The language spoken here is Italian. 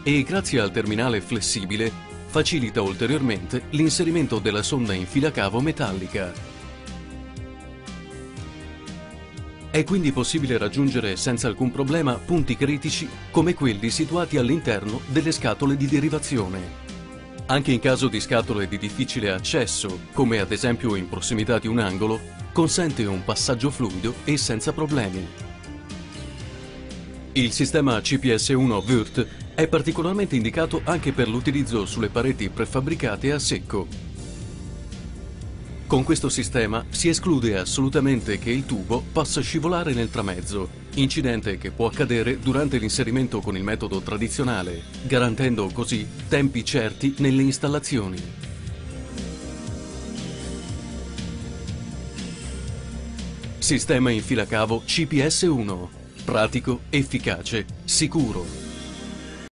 e, grazie al terminale flessibile, facilita ulteriormente l'inserimento della sonda in filacavo metallica. È quindi possibile raggiungere senza alcun problema punti critici come quelli situati all'interno delle scatole di derivazione. Anche in caso di scatole di difficile accesso, come ad esempio in prossimità di un angolo, consente un passaggio fluido e senza problemi. Il sistema CPS1 WRT è particolarmente indicato anche per l'utilizzo sulle pareti prefabbricate a secco. Con questo sistema si esclude assolutamente che il tubo possa scivolare nel tramezzo, incidente che può accadere durante l'inserimento con il metodo tradizionale, garantendo così tempi certi nelle installazioni. Sistema infilacavo CPS1. Pratico, efficace, sicuro.